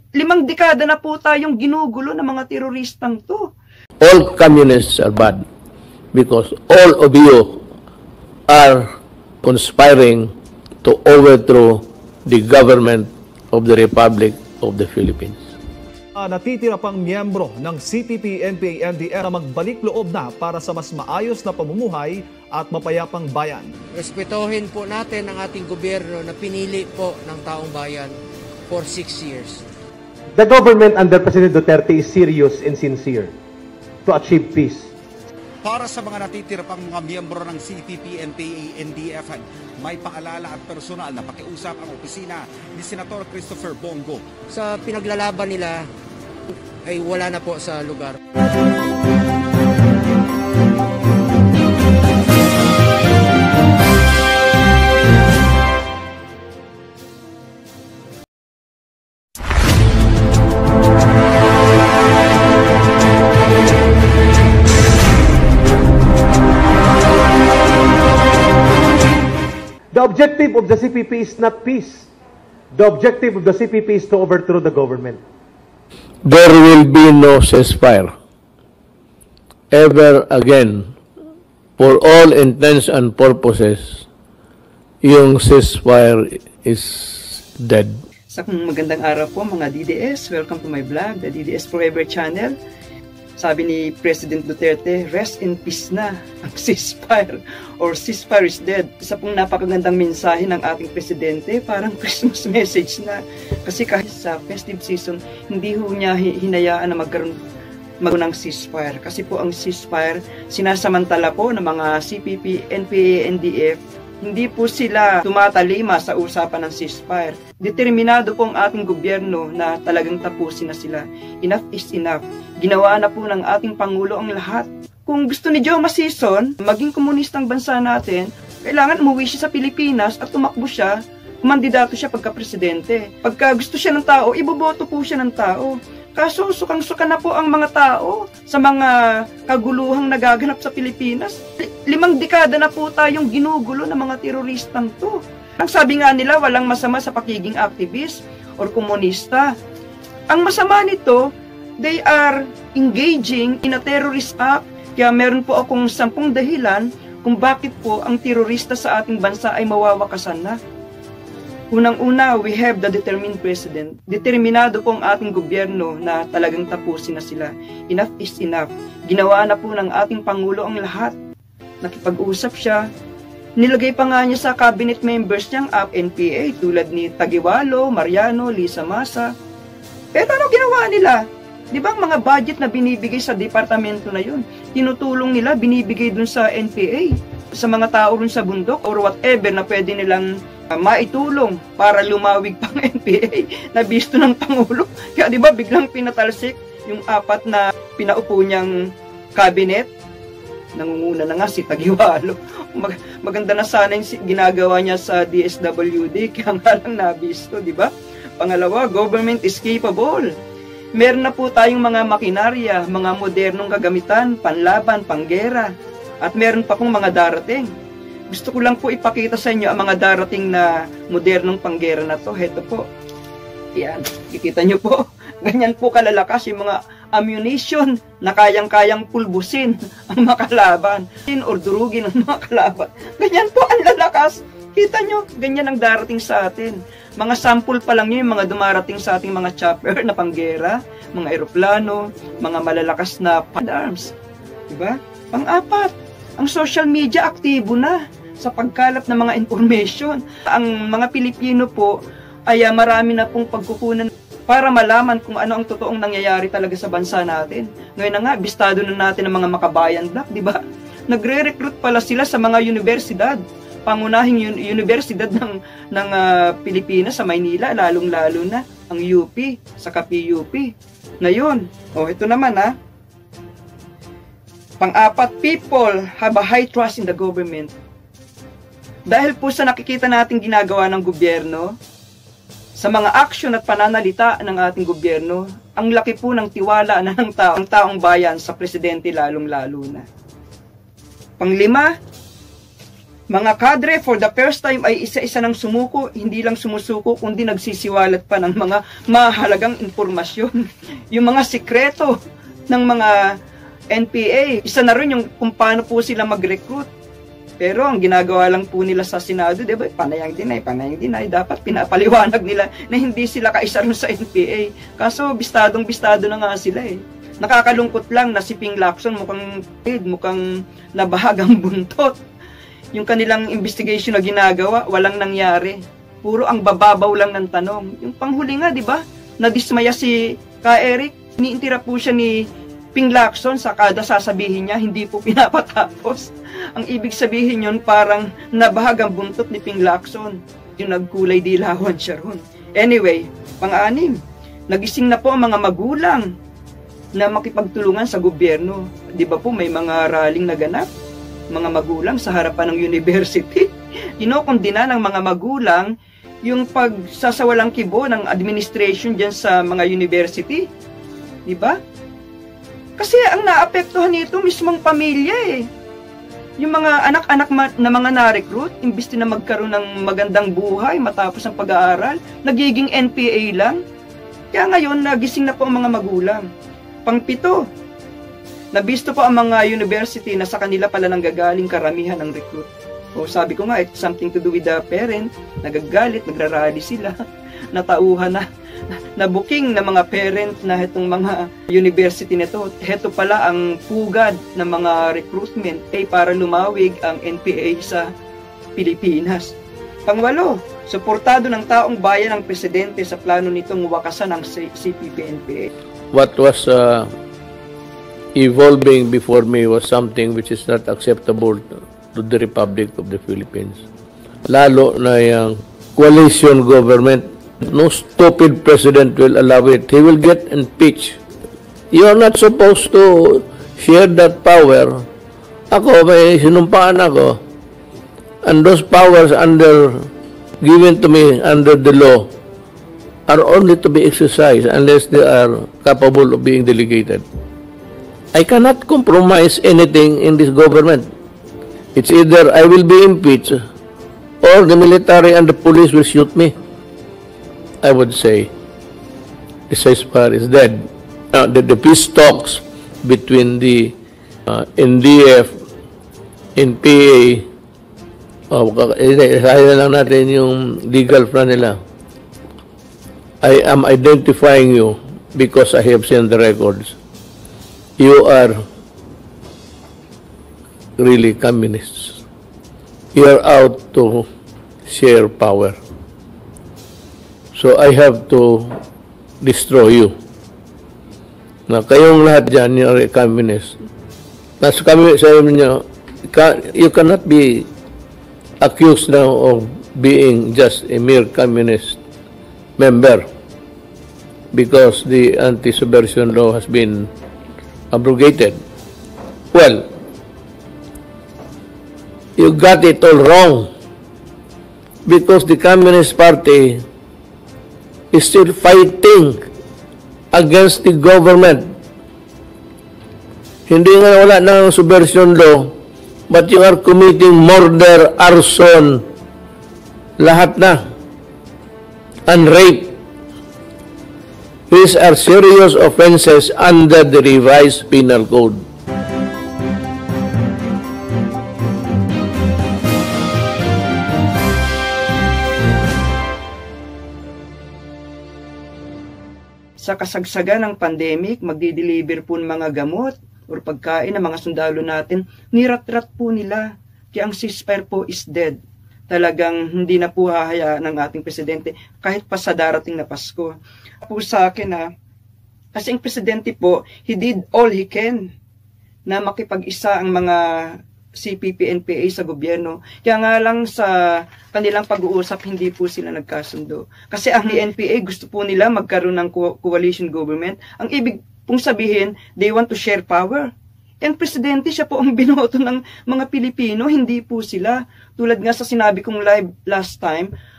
5 dekada na po tayong ginugulo ng mga teroristang to. All communists are bad because all of you are conspiring to overthrow the government of the Republic of the Philippines. Natitira pang miyembro ng CPP, NPA, NDF na magbalik loob na para sa mas maayos na pamumuhay at mapayapang bayan. Respetuhin po natin ang ating gobyerno na pinili po ng taong bayan for 6 years. The government under President Duterte is serious and sincere to achieve peace. Para sa mga natitira pang mga miyembro ng CPP, NPA, NDF, may paalala at personal na pakiusap ang opisina ni Senator Christopher Bongo. Sa pinaglalaban nila ay wala na po sa lugar. The objective of the CPP is not peace. The objective of the CPP is to overthrow the government. There will be no ceasefire ever again. For all intents and purposes, yung ceasefire is dead. Sa magandang araw po mga DDS, welcome to my vlog, the DDS Forever Channel. Sabi ni President Duterte, rest in peace na ang ceasefire or ceasefire is dead. Isa pong napakagandang mensahe ng ating presidente, parang Christmas message na. Kasi kahit sa festive season, hindi ho niya hinayaan na magkaroon ng ceasefire. Kasi po ang ceasefire, sinasamantala po ng mga CPP, NPA, NDF, hindi po sila tumatalima sa usapan ng ceasefire. Determinado po ang ating gobyerno na talagang tapusin na sila. Enough is enough. Ginawa na po ng ating Pangulo ang lahat. Kung gusto ni Joe Masison, maging komunistang bansa natin, kailangan umuwi siya sa Pilipinas at tumakbo siya, kumandidato siya pagka-presidente. Pagka gusto siya ng tao, iboboto po siya ng tao. Kaso sukang-suka na po ang mga tao sa mga kaguluhang nagaganap sa Pilipinas. 5 dekada na po tayong ginugulo ng mga teroristang to. Ang sabi nga nila, walang masama sa pakiging activist or komunista. Ang masama nito, they are engaging in a terrorist act. Kaya meron po akong 10 dahilan kung bakit po ang terorista sa ating bansa ay mawawakasan na. Unang-una, we have the determined president. Determinado po ang ating gobyerno na talagang tapusin na sila. Enough is enough. Ginawa na po ng ating Pangulo ang lahat. Nakipag-usap siya. Nilagay pa nga niya sa cabinet members niyang NPA tulad ni Taguiwalo, Mariano, Lisa Masa. Pero ano ginawa nila? Di ba ang mga budget na binibigay sa departamento na yun, tinutulong nila, binibigay dun sa NPA, sa mga tao dun sa bundok or whatever na pwede nilang maitulong para lumawig pang NPA na bisto ng Pangulo. Kaya di ba biglang pinatalsik yung 4 na pinaupo niyang cabinet. Nangunguna na nga si Taguiwalo. Maganda na sana yung ginagawa niya sa DSWD, kaya nga lang nabisto, di ba? Pangalawa, government is capable. Meron na po tayong mga makinarya, mga modernong kagamitan, panlaban, panggera, at meron pa pong mga darating. Gusto ko lang po ipakita sa inyo ang mga darating na modernong panggera na to. Heto po. Yan, kikita nyo po. Ganyan po kalalakas yung mga ammunition na kayang-kayang pulbusin ang makalaban or durugin ang mga kalaban. Ganyan po ang lalakas. Kita nyo, ganyan ang darating sa atin. Mga sample pa lang yun, yung mga dumarating sa ating mga chopper na panggera, mga eroplano, mga malalakas na arms. Diba? Pang-4, ang social media aktibo na sa pagkalap ng mga information. Ang mga Pilipino po ay marami na pong pagkukunan para malaman kung ano ang totoong nangyayari talaga sa bansa natin. Ngayon na nga, bistado na natin ang mga makabayan black, di ba? Nagre-recruit pala sila sa mga universidad. Pangunahing universidad ng Pilipinas sa Maynila, lalong-lalo na ang UP, sa PUP. Ngayon, ito naman pang-4, people have a high trust in the government. Dahil po sa nakikita nating ginagawa ng gobyerno, sa mga aksyon at pananalita ng ating gobyerno, ang laki po ng tiwala na ng taong bayan sa presidente lalong-lalo na. Pang-5, mga kadre for the first time ay isa-isa nang sumuko, hindi lang sumusuko kundi nagsisiwalat pa ng mga mahalagang impormasyon. Yung mga sikreto ng mga NPA, isa na rin yung kung paano po sila mag-recruit. Pero ang ginagawa lang po nila sa Senado, di ba, panayang dinay, dapat pinapaliwanag nila na hindi sila kaisa rin sa NPA. Kaso bistadong-bistado na nga sila eh. Nakakalungkot lang na si Ping Lacson mukhang nabahagang buntot. Yung kanilang investigation na ginagawa, walang nangyari. Puro ang bababaw lang ng tanong. Yung panghuli nga, di ba? Nadismaya si Ka Eric. Iniintira po siya ni Ping Lacson sa kada sasabihin niya, hindi po pinapatapos. Ang ibig sabihin yun, parang nabahagang buntot ni Ping Lacson. Yung nagkulay dilawan siya ron. Anyway, pang-anim, nagising na po ang mga magulang na makipagtulungan sa gobyerno. Di ba po may mga rallying naganap? Mga magulang sa harapan ng university. Kinokondena ng mga magulang yung pagsasawalang kibo ng administration dyan sa mga university. Di ba? Kasi ang naapektuhan nito mismong pamilya eh. Yung mga anak-anak na mga na-recruit, imbis na magkaroon ng magandang buhay matapos ang pag-aaral, nagiging NPA lang. Kaya ngayon, nagising na po ang mga magulang. Pang-pito, nabisto po ang mga university na sa kanila pala nanggagaling karamihan ng recruit. O sabi ko nga, it's something to do with the parent. Nagagalit, nagrarally sila. Natauhan na booking ng mga parent na itong mga university nito. Heto pala ang pugad ng mga recruitment para lumawig ang NPA sa Pilipinas. Pangwalo, suportado ng taong bayan ang presidente sa plano nitong wakasan ng CPP-NPA. What was evolving before me was something which is not acceptable to the Republic of the Philippines. Lalo na yung coalition government. No stupid president will allow it. He will get impeached. You are not supposed to share that power. Ako, may sinumpaan ako. And those powers given to me under the law are only to be exercised unless they are capable of being delegated. I cannot compromise anything in this government. It's either I will be impeached or the military and the police will shoot me. I would say the ceasefire is dead. The peace talks between the NDF, NPA, kaya lang natin yung legal front nila. I am identifying you because I have seen the records. You are really communists. You are out to share power. So I have to destroy you. Na kayong lahat dyan, you are a communist. Nasa kami sa inyo, you cannot be accused now of being just a mere communist member because the anti-subversion law has been abrogated. Well, you got it all wrong because the Communist Party is still fighting against the government. Hindi nga wala ng subversion law, but you are committing murder, arson, lahat na, and rape. These are serious offenses under the revised penal code. Sa kasagsagan ng pandemic, magdi-deliver po ng mga gamot o pagkain ng mga sundalo natin, nirat-rat po nila. Kaya ang ceasefire po is dead. Talagang hindi na po hahayaan ng ating presidente kahit pa sa darating na Pasko. Po sa akin kasi ang presidente po, he did all he can na makipag-isa ang mga CPP-NPA sa gobyerno. Kaya nga lang sa kanilang pag-uusap, hindi po sila nagkasundo. Kasi ang NPA gusto po nila magkaroon ng coalition government. Ang ibig pong sabihin, they want to share power. Ang presidente, siya po ang binoto ng mga Pilipino, hindi po sila. Tulad nga sa sinabi kong live last time,